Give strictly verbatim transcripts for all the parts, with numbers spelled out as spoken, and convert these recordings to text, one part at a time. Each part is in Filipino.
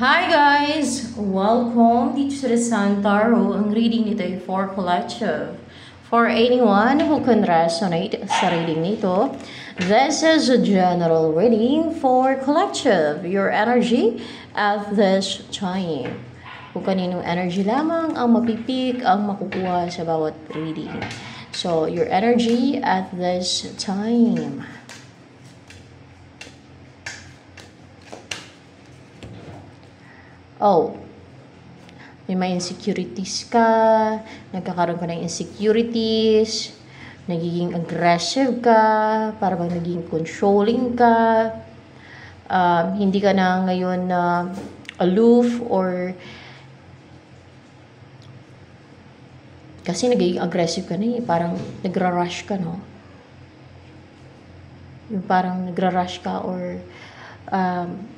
Hi guys! Welcome dito sa The Sun Tarot. Ang reading nito ay for collective. For anyone who can resonate sa reading nito, this is a general reading for collective. Your energy at this time. Kung kaninong energy lamang ang mapipik, ang makukuha sa bawat reading. So, your energy at this time. Oh, may mga insecurities ka, nagkakaroon ka ng insecurities, nagiging aggressive ka, para bang naging controlling ka, um, hindi ka na ngayon na uh, aloof or kasi nagiging aggressive ka na eh, parang nagra-rush ka, no? Yung parang nagra-rush ka or um,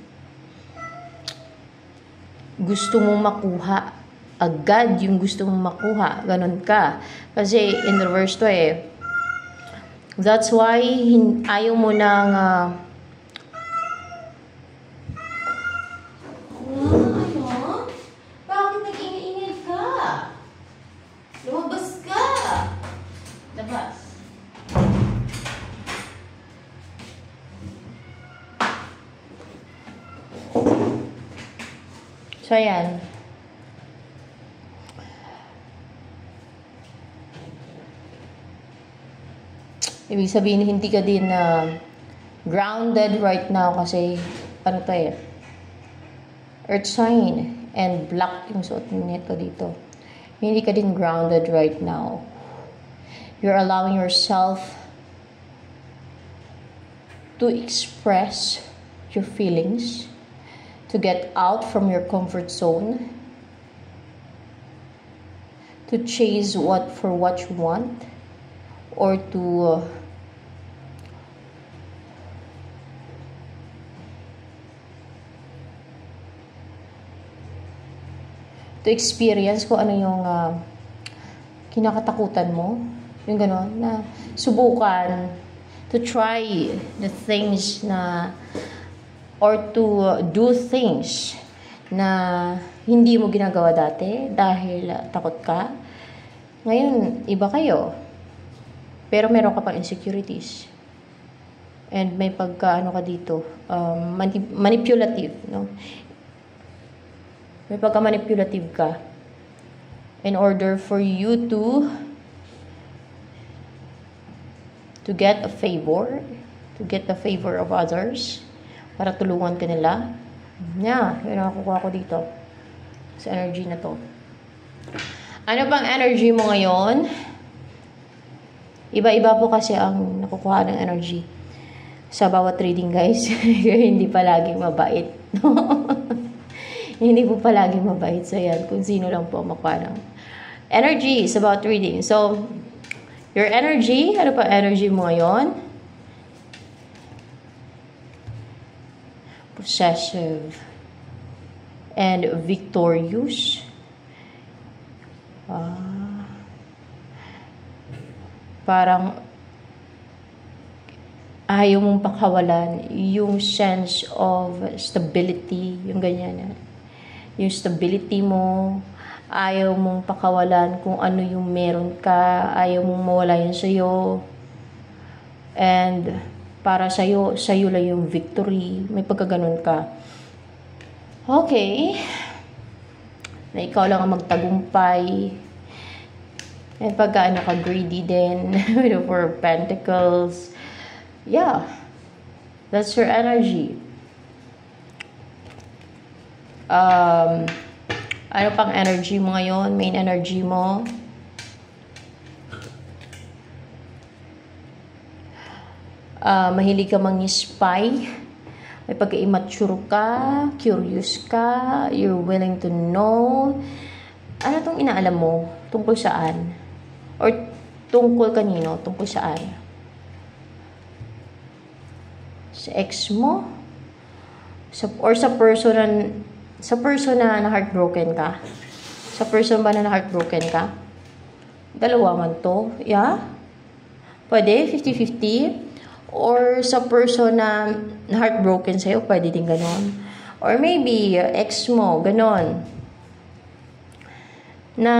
gusto mong makuha agad yung gusto mong makuha, ganun ka kasi in reverse to eh. That's why hin- ayaw mo nang uh, ano? Bakit nag-ingay ka? Lumabas ka! Labas. So, ayan. Ibig sabihin, hindi ka din uh, grounded right now kasi, ano to eh, earth sign and black yung suot nito dito. Hindi ka din grounded right now. You're allowing yourself to express your feelings, to get out from your comfort zone, to chase what for what you want, or to uh, to experience kung ano yung uh, kinakatakutan mo, yung gano'n, na subukan, to try the things na or to do things na hindi mo ginagawa dati dahil uh, takot ka. Ngayon, iba kayo. Pero meron ka pang insecurities. And may pagka, ano ka dito, um, manip- manipulative, no? May pagka manipulative ka. In order for you to to get a favor, to get the favor of others, para tulungan ka nila. Yeah, yun ang nakukuha ko dito. Sa energy na to. Ano pang energy mo ngayon? Iba-iba po kasi ang nakukuha ng energy sa bawat reading, guys. Hindi palagi mabait. Hindi po palagi mabait. So, yan. Kung sino lang po makuha ng energy sa bawat reading. So, your energy, ano pa energy mo ngayon? Possessive and victorious. Uh, parang ayaw mong pakawalan yung sense of stability, yung ganyan. Yung stability mo, ayaw mong pakawalan kung ano yung meron ka, ayaw mong mawala yun sa'yo. And para sa'yo, sa'yo lang yung victory. May pagkaganon ka. Okay. Na ikaw lang ang magtagumpay. And pagka ano ka, greedy din. With the Four of Pentacles. Yeah. That's your energy. Um, ano pang energy mo ngayon? Main energy mo? Uh, mahilig ka mang-spy, may pagka-immature ka, curious ka, you're willing to know. Ano tong inaalam mo? Tungkol saan? Or tungkol kanino? Tungkol saan? Sa ex mo? Sa, or sa person na, sa person na na-heartbroken ka? Sa person ba na na-heartbroken ka? Dalawa man to. Yeah? Pwede? fifty-fifty? Or sa person na heartbroken sa'yo, pwede din ganon. Or maybe, uh, ex mo, ganon. Na,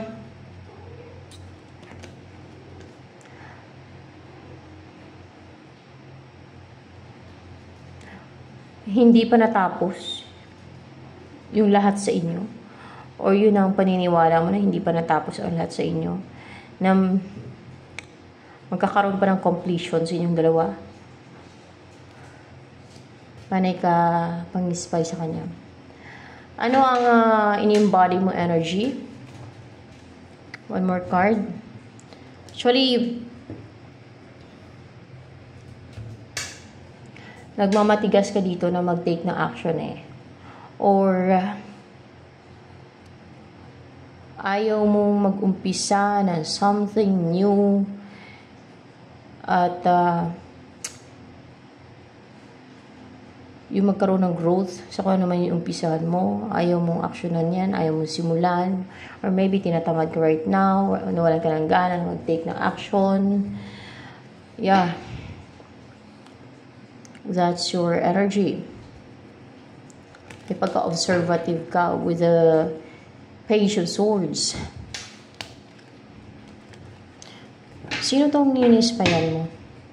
hindi pa natapos yung lahat sa inyo. Or yun ang paniniwala mo na hindi pa natapos ang lahat sa inyo. Na magkakaroon pa ng completion sa inyong dalawa. Panay ka pang-spy sa kanya. Ano ang uh, in-embody mo energy? One more card. Actually, nagmamatigas ka dito na mag-take ng action eh. Or, ayaw mo mag-umpisa ng something new. At, uh, yung magkaroon ng growth sa kung ano man yung umpisahan mo. Ayaw mong aksyonan yan. Ayaw mong simulan. Or maybe tinatamad ka right now. Nawalan ka ng gana na mag-take ng action. Yeah. That's your energy. May pagka-observative ka with the Page of Swords. Sino tong ninispayan mo?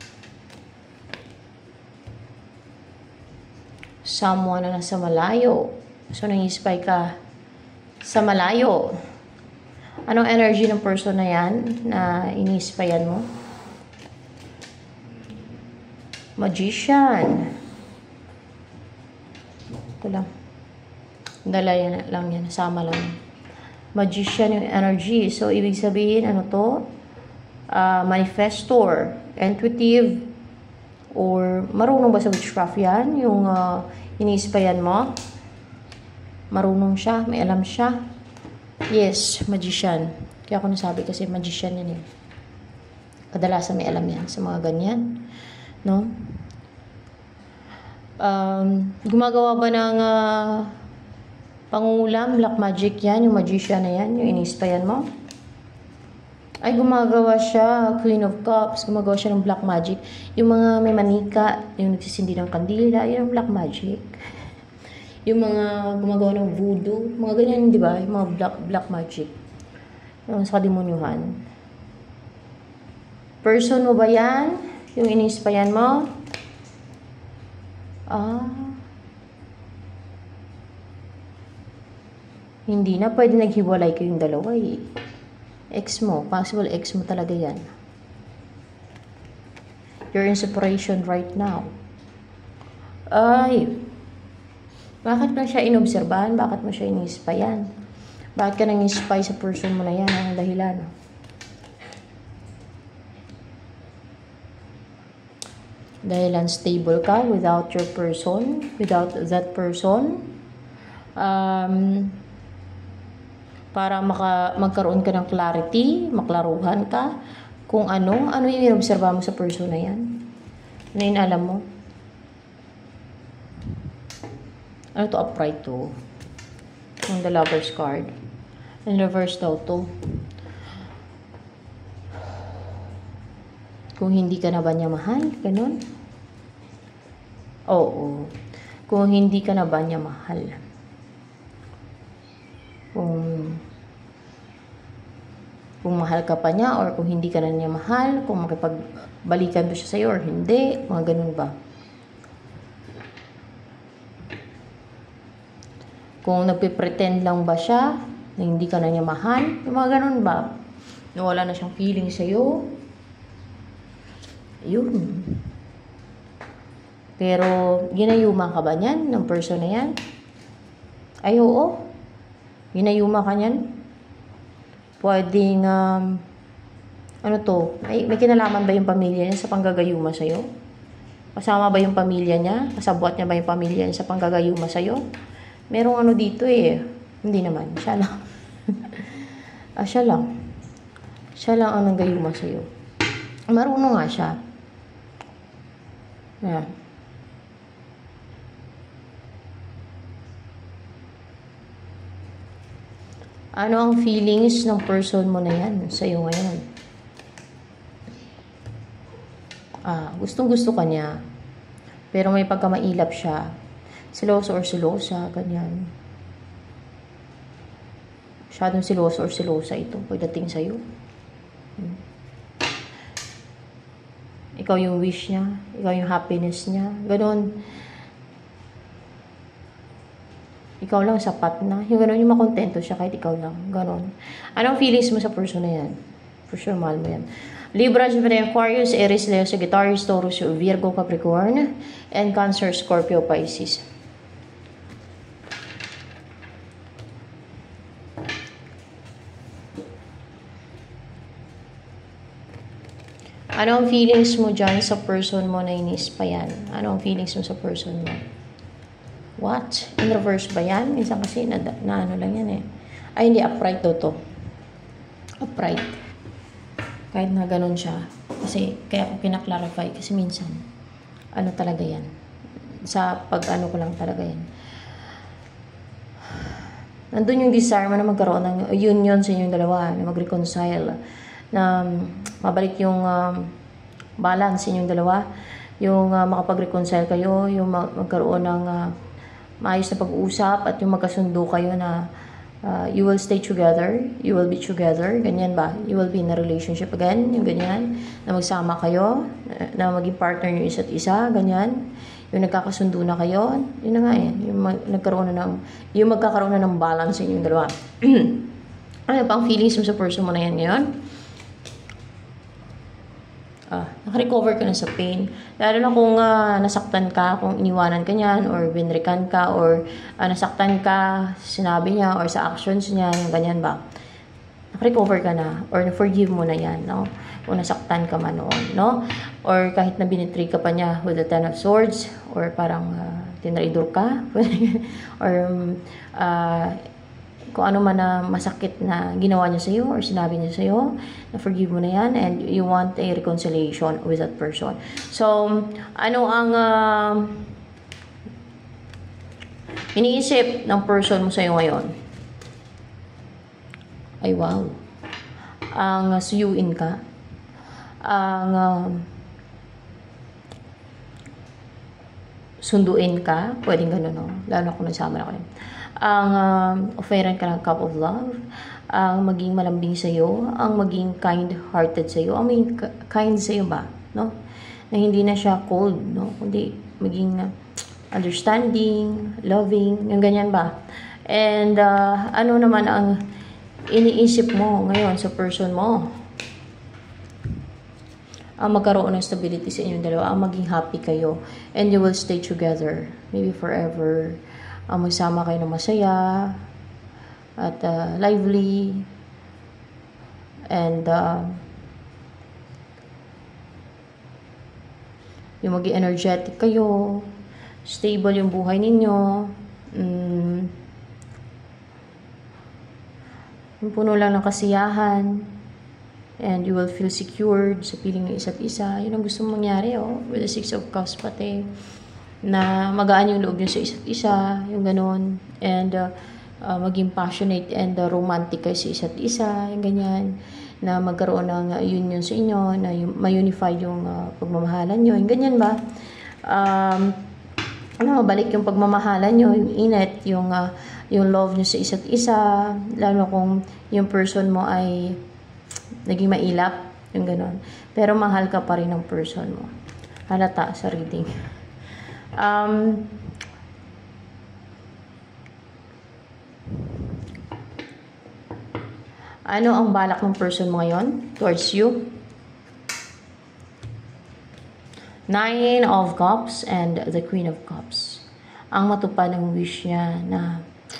Someone na nasa malayo. So, nang-inspire ka sa malayo. Anong energy ng person na yan na ini-inspire mo? Magician. Ito lang. Dala yan lang yan. Sama lang. Magician yung energy. So, ibig sabihin, ano to? Uh, manifestor. Intuitive. Or, marunong ba sa witchcraft yan? Yung uh, ini-inspire mo? Marunong siya. May alam siya. Yes, magician. Kaya ako nasabi kasi magician yan eh. Kadalasan may alam yan sa mga ganyan. No? Um, gumagawa ba ng uh, pangungulam, black magic yan, yung magician na yan, yung inispayan mo? Ay, gumagawa siya, Queen of Cups, gumagawa siya ng black magic. Yung mga may manika, yung nagsisindi ng kandila, yun ang black magic. Yung mga gumagawa ng voodoo, mga ganyan, di ba? Yung mga black, black magic. Yung sa kademonyuhan. Person mo ba yan? Yung inispayan mo? Ah. Hindi na. Pwede naghiwalay kayong dalawa eh. Ex mo. Possible ex mo talaga yan. You're in separation right now. Ay. Bakit mo siya inobserbahan? Bakit mo siya inispayan? Bakit ka nang-inspire sa person mo na yan? Ang dahilan? Dahil unstable ka without your person, without that person. Um, para maka, magkaroon ka ng clarity, maklaruhan ka kung ano, ano yung inobserba mo sa person na yan. Ano yung alam mo? Ano to? Upright to. Yung the Lover's card. And reverse daw to. Kung hindi ka na ba niya mahal? Ganun? Oo. Kung hindi ka na ba niya mahal? Kung kung mahal ka pa niya or kung hindi ka na niya mahal, kung makipagbalikan ba siya sa'yo or hindi, mga ganun ba? Kung nagpipretend lang ba siya na hindi ka na niya mahal, yung mga ganun ba? Nawala na siyang feeling sa'yo, yun. Pero, ginayuma ka ba niyan ng person na yan? Ay, oo. Ginayuma ka niyan? Pwedeng, um, ano to? May, may kinalaman ba yung pamilya niya sa panggagayuma sa'yo? Kasama ba yung pamilya niya? Kasabwat niya ba yung pamilya niya sa panggagayuma sa'yo? Merong ano dito eh. Hindi naman. Siya lang. ah, siya lang. Siya lang ang nanggayuma sa'yo. Marunong nga siya. Yeah. Ano ang feelings ng person mo na yan sa'yo ngayon? Ah, gustong gusto ka niya. Pero may pagkamailap siya. Siloso or silosa, ganyan. Masyadong siloso or silosa ito pagdating sa'yo. Hmm. Ikaw yung wish niya, ikaw yung happiness niya, ganon. Ikaw lang sapat na. Yung ganon, yung makontento siya kahit ikaw lang. Ganon. Anong feelings mo sa person na yan? For sure, mahal mo yan. Libra, Gemini, Aquarius, Aries, Leo, Sagittarius, Taurus, Virgo, Capricorn, and Cancer, Scorpio, Pisces. Anong feelings mo dyan sa person mo na inis pa yan? Anong feelings mo sa person mo? What? In reverse ba yan? Minsan kasi na, na ano lang yan eh. Ay, hindi. Upright daw to. Upright. Kahit na ganun siya. Kasi, kaya ko pinaklarify. Kasi minsan, ano talaga yan. Sa pag-ano ko lang talaga yan. Nandun yung desire mo na magkaroon ng union sa inyong dalawa. Na mag-reconcile. Na mabalik yung um, balance sa inyong dalawa. Yung uh, makapag-reconcile kayo. Yung mag magkaroon ng uh, maayos na pag-uusap at yung magkasundo kayo na uh, you will stay together, you will be together, ganyan ba? You will be in a relationship again, yung ganyan, na magsama kayo, na maging partner yung isa't isa, ganyan. Yung nagkakasundo na kayo, yun na nga eh, yung, mag nagkaroon na ng, yung magkakaroon na ng balance sa inyong dalawa. Ano pang feelings mo sa person mo na yan ngayon? Ah, nakarecover ka na sa pain. Lalo na kung uh, nasaktan ka, kung iniwanan ka niyan, or binrikan ka, or uh, nasaktan ka, sinabi niya, or sa actions niya, yung ganyan ba? Nakarecover ka na, or forgive mo na yan, no? Kung nasaktan ka man noon, no? Or kahit na binitray ka pa niya with the Ten of Swords, or parang uh, tinraidor ka, or uh, kung ano man na masakit na ginawa niya sa'yo or sinabi niya sa'yo, na-forgive mo na yan and you want a reconciliation with that person. So, ano ang uh, iniisip ng person mo sa'yo ngayon? Ay, wow. Ang uh, suyuin ka. Ang uh, sunduin ka. Pwedeng gano'n, no? Lalo kung nagsama na kayo. Ang um, offeran ka ng cup of love, ang maging malambing sa iyo, ang maging kind-hearted sa iyo, ang maging kind sa iyo ba, no? Na hindi na siya cold, no? Kundi maging uh, understanding, loving, yung ganyan ba? And uh, ano naman ang iniisip mo ngayon sa person mo? Ang magkaroon ng stability sa inyong dalawa, ang maging happy kayo, and you will stay together, maybe forever. Ang uh, magsama kayo ng masaya at uh, lively and uh, yung maging energetic kayo, stable yung buhay ninyo, mm, yung puno lang ng kasiyahan, and you will feel secured sa piling ng isa't isa. Yun ang gusto mong mangyari, oh, with the Six of Cups pati. Na magaan yung loob nyo sa isa't isa, yung ganun, and uh, uh, maging passionate and uh, romantic kayo sa isa't isa, yung ganyan, na magkaroon ng uh, union sa inyo, na ma-unify yung uh, pagmamahalan nyo, yung ganyan ba? Um, ano, mabalik yung pagmamahalan nyo, yung init, yung, uh, yung love nyo sa isa't isa, lalo kung yung person mo ay naging mailap, yung ganun. Pero mahal ka pa rin ng person mo. Halata sa reading. Um, ano ang balak ng person mo ngayon towards you? Nine of Cups and the Queen of Cups. Ang matupad ng wish niya na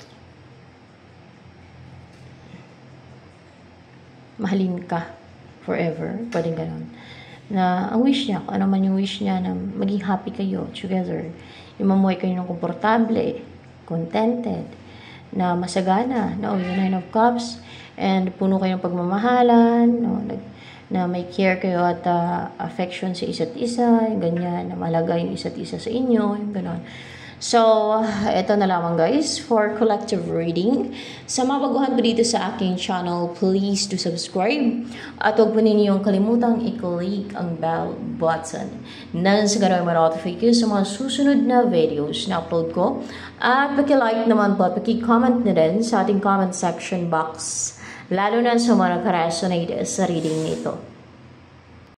mahalin ka forever. Pwedeng ganun. Na ang wish niya, kung ano man yung wish niya, na maging happy kayo together. Yung mamuhay kayo ng komportable, contented, na masagana, na with the Nine of Cups, and puno kayo ng pagmamahalan, no, na may care kayo at uh, affection sa isa't isa, yung ganyan, na malaga yung isa't isa sa inyo, yung gano'n. So, ito na lamang guys for collective reading. Sa mga baguhan po dito sa aking channel, please do subscribe. At huwag po ninyong kalimutang i-click ang bell button nang sa ganun ma-notify kayo sa mga susunod na videos na upload ko. At paki-like naman po at paki-comment na din sa ating comment section box. Lalo na sa mga nakaresonate sa reading nito.